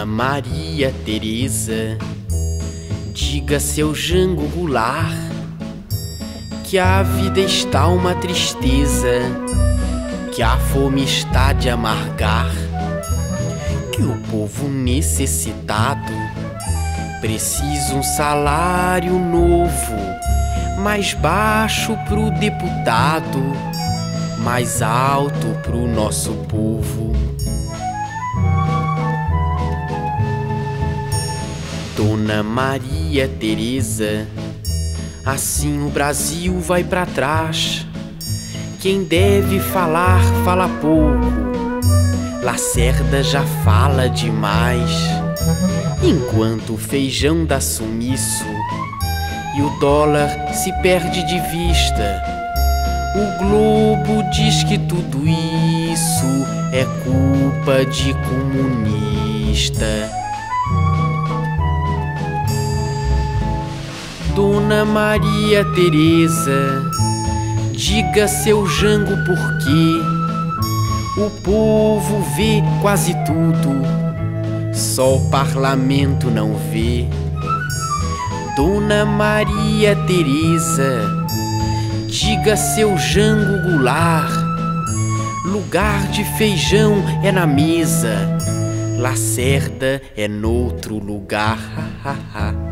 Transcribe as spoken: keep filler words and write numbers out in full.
Dona Maria Tereza, diga seu Jango Goulart que a vida está uma tristeza, que a fome está de amargar, que o povo necessitado precisa um salário novo, mais baixo pro deputado, mais alto pro nosso povo. Dona Maria Tereza, assim o Brasil vai pra trás. Quem deve falar, fala pouco. Lacerda já fala demais. Enquanto o feijão dá sumiço e o dólar se perde de vista, o Globo diz que tudo isso é culpa de comunista. Dona Maria Tereza, diga seu Jango por quê o povo vê quase tudo, só o parlamento não vê. Dona Maria Tereza, diga seu Jango Goulart, lugar de feijão é na mesa, Lacerda é noutro lugar.